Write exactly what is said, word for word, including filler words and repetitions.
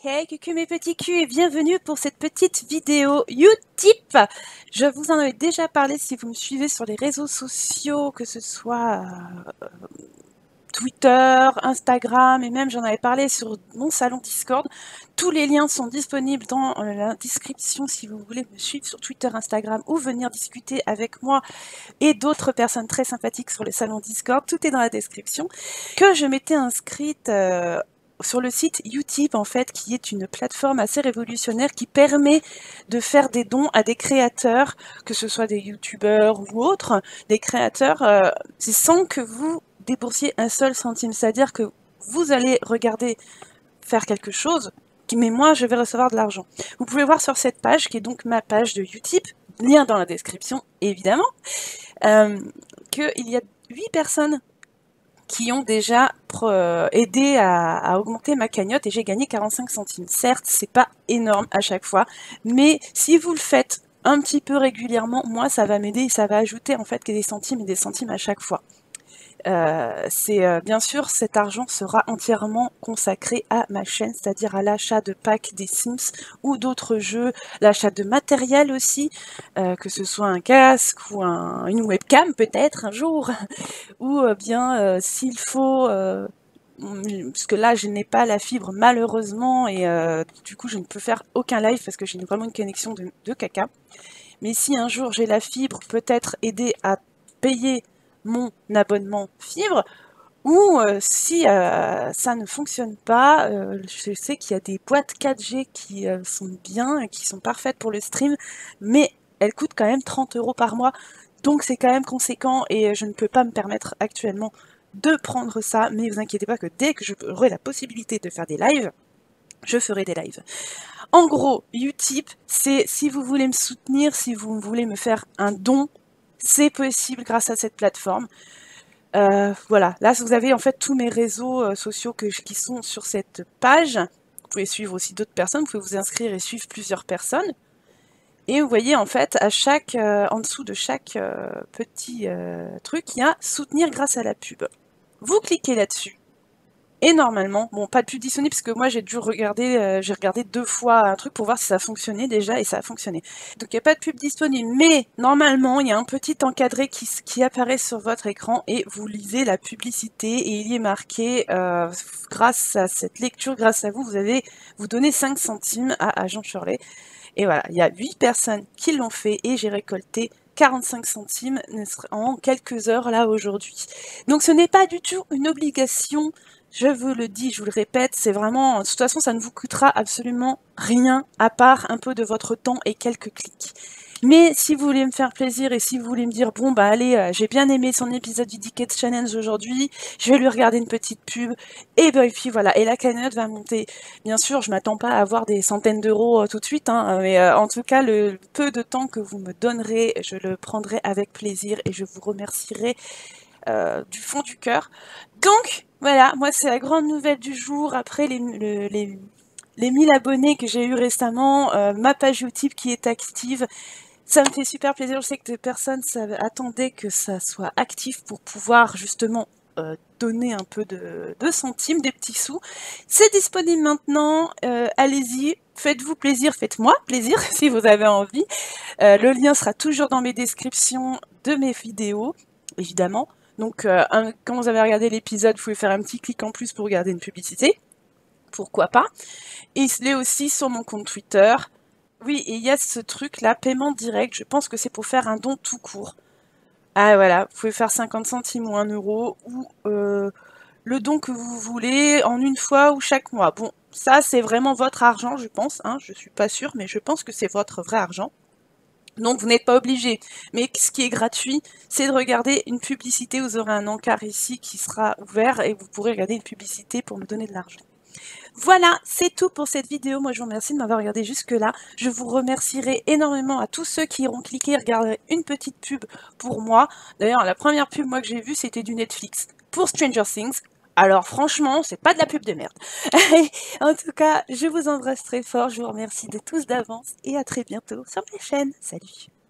hey, coucou mes petits culs et bienvenue pour cette petite vidéo Utip. Je vous en avais déjà parlé si vous me suivez sur les réseaux sociaux, que ce soit euh, Twitter, Instagram et même j'en avais parlé sur mon salon Discord. Tous les liens sont disponibles dans la description si vous voulez me suivre sur Twitter, Instagram ou venir discuter avec moi et d'autres personnes très sympathiques sur le salon Discord. Tout est dans la description. Que je m'étais inscrite euh, sur le site Utip, en fait, qui est une plateforme assez révolutionnaire qui permet de faire des dons à des créateurs, que ce soit des youtubeurs ou autres, des créateurs, euh, c'est sans que vous déboursiez un seul centime. C'est-à-dire que vous allez regarder faire quelque chose, mais moi, je vais recevoir de l'argent. Vous pouvez voir sur cette page, qui est donc ma page de Utip, lien dans la description, évidemment, euh, qu'il y a huit personnes qui ont déjà euh, aidé à, à augmenter ma cagnotte et j'ai gagné quarante-cinq centimes. Certes, c'est pas énorme à chaque fois, mais si vous le faites un petit peu régulièrement, moi, ça va m'aider et ça va ajouter en fait des centimes et des centimes à chaque fois. Euh, c'est euh, bien sûr, cet argent sera entièrement consacré à ma chaîne, c'est-à-dire à l'achat de packs des Sims ou d'autres jeux, l'achat de matériel aussi, euh, que ce soit un casque ou un, une webcam peut-être un jour, ou euh, bien euh, s'il faut, euh, parce que là je n'ai pas la fibre malheureusement et euh, du coup je ne peux faire aucun live parce que j'ai vraiment une connexion de, de caca, mais si un jour j'ai la fibre, peut-être aider à payer mon abonnement fibre, ou euh, si euh, ça ne fonctionne pas, euh, je sais qu'il y a des boîtes quatre G qui euh, sont bien, et qui sont parfaites pour le stream, mais elles coûtent quand même trente euros par mois, donc c'est quand même conséquent et je ne peux pas me permettre actuellement de prendre ça, mais vous inquiétez pas que dès que j'aurai la possibilité de faire des lives, je ferai des lives. En gros, Utip, c'est si vous voulez me soutenir, si vous voulez me faire un don, c'est possible grâce à cette plateforme. Euh, voilà, là vous avez en fait tous mes réseaux euh, sociaux que, qui sont sur cette page. Vous pouvez suivre aussi d'autres personnes, vous pouvez vous inscrire et suivre plusieurs personnes. Et vous voyez en fait, à chaque, euh, en dessous de chaque euh, petit euh, truc, il y a soutenir grâce à la pub. Vous cliquez là-dessus. Et normalement, bon, pas de pub disponible parce que moi j'ai dû regarder, euh, j'ai regardé deux fois un truc pour voir si ça fonctionnait déjà et ça a fonctionné. Donc il n'y a pas de pub disponible, mais normalement il y a un petit encadré qui, qui apparaît sur votre écran et vous lisez la publicité et il y est marqué, euh, grâce à cette lecture, grâce à vous, vous avez, vous donnez cinq centimes à Agent Shirley. Et voilà, il y a huit personnes qui l'ont fait et j'ai récolté quarante-cinq centimes en quelques heures là aujourd'hui. Donc ce n'est pas du tout une obligation. Je vous le dis, je vous le répète, c'est vraiment, de toute façon, ça ne vous coûtera absolument rien, à part un peu de votre temps et quelques clics. Mais si vous voulez me faire plaisir et si vous voulez me dire, bon, bah allez, euh, j'ai bien aimé son épisode du Decade Challenge aujourd'hui, je vais lui regarder une petite pub, et ben, et puis voilà, et la cagnotte va monter. Bien sûr, je m'attends pas à avoir des centaines d'euros euh, tout de suite, hein, mais euh, en tout cas, le peu de temps que vous me donnerez, je le prendrai avec plaisir et je vous remercierai Euh, du fond du cœur. Donc, voilà, moi c'est la grande nouvelle du jour, après les, le, les, les mille abonnés que j'ai eu récemment, euh, ma page Utip qui est active, ça me fait super plaisir, je sais que des personnes ça, attendaient que ça soit actif pour pouvoir justement euh, donner un peu de, de centimes, des petits sous. C'est disponible maintenant, euh, allez-y, faites-vous plaisir, faites-moi plaisir si vous avez envie. Euh, le lien sera toujours dans mes descriptions de mes vidéos, évidemment. Donc, euh, un, quand vous avez regardé l'épisode, vous pouvez faire un petit clic en plus pour regarder une publicité. Pourquoi pas. Et il est aussi sur mon compte Twitter. Oui, et il y a ce truc-là, paiement direct. Je pense que c'est pour faire un don tout court. Ah voilà, vous pouvez faire cinquante centimes ou un euro, ou euh, le don que vous voulez en une fois ou chaque mois. Bon, ça c'est vraiment votre argent, je pense. Hein, je suis pas sûre, mais je pense que c'est votre vrai argent. Donc vous n'êtes pas obligé, mais ce qui est gratuit, c'est de regarder une publicité, vous aurez un encart ici qui sera ouvert et vous pourrez regarder une publicité pour me donner de l'argent. Voilà, c'est tout pour cette vidéo, moi je vous remercie de m'avoir regardé jusque là, je vous remercierai énormément à tous ceux qui iront cliquer et regarder une petite pub pour moi. D'ailleurs la première pub moi que j'ai vue c'était du Netflix pour Stranger Things. Alors franchement, c'est pas de la pub de merde. En tout cas, je vous embrasse très fort, je vous remercie de tous d'avance et à très bientôt sur ma chaîne. Salut!